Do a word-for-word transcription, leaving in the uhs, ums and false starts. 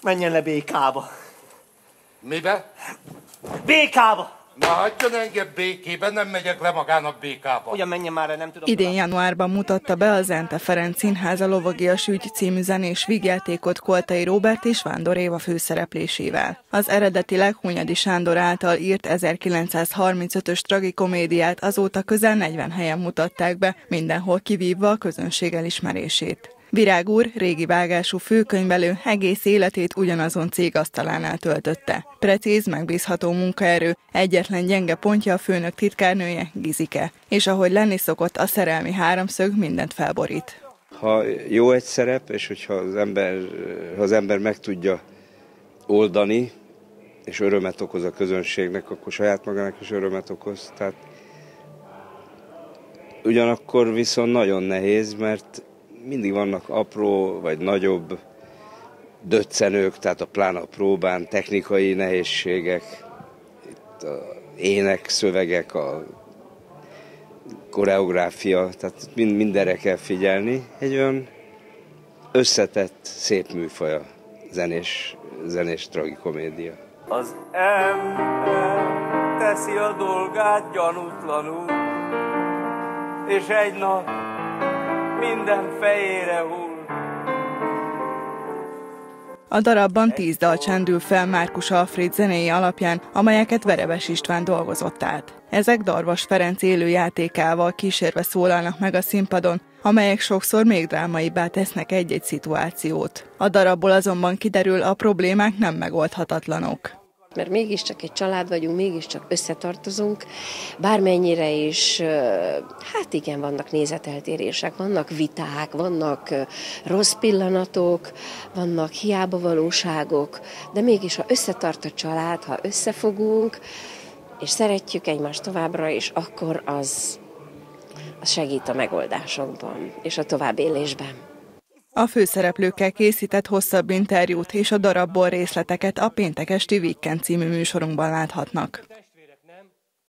Menjen le békába. Mibe? Békába! Na, hagyjon engem békében, nem megyek le magának békába. Ugyan menjen már, nem tudom. Idén januárban mutatta be a Zente Ferenc Színház a Lovagias ügy című zenés vígjátékot Koltai Róbert és Vándor Éva főszereplésével. Az eredetileg Hunyadi Sándor által írt ezerkilencszázharmincötös tragikomédiát azóta közel negyven helyen mutatták be, mindenhol kivívva a közönség elismerését. Virág úr, régi vágású főkönyvelő, egész életét ugyanazon cég asztalánál töltötte. Precíz, megbízható munkaerő, egyetlen gyenge pontja a főnök titkárnője, Gizike. És ahogy lenni szokott, a szerelmi háromszög mindent felborít. Ha jó egy szerep, és hogyha az ember, ha az ember meg tudja oldani, és örömet okoz a közönségnek, akkor saját magának is örömet okoz. Tehát ugyanakkor viszont nagyon nehéz, mert mindig vannak apró vagy nagyobb döccenők, tehát a pláne a próbán, technikai nehézségek, itt a ének, szövegek, a koreográfia, tehát mind, mindenre kell figyelni. Egy olyan összetett, szép műfaj a zenés, zenés tragikomédia. Az ember teszi a dolgát gyanútlanul, és egy nap minden fejére hull. A darabban tíz dal csendül fel Márkus Alfréd zenéi alapján, amelyeket Verebes István dolgozott át. Ezek Darvas Ferenc élőjátékával kísérve szólalnak meg a színpadon, amelyek sokszor még drámaibbá tesznek egy-egy szituációt. A darabból azonban kiderül, a problémák nem megoldhatatlanok. Mert mégiscsak egy család vagyunk, mégiscsak összetartozunk, bármennyire is, hát igen, vannak nézeteltérések, vannak viták, vannak rossz pillanatok, vannak hiába valóságok, de mégis, ha összetart a család, ha összefogunk, és szeretjük egymást továbbra is, akkor az, az segít a megoldásokban és a továbbélésben. A főszereplőkkel készített hosszabb interjút és a darabból részleteket a péntek esti Weekend című műsorunkban láthatnak.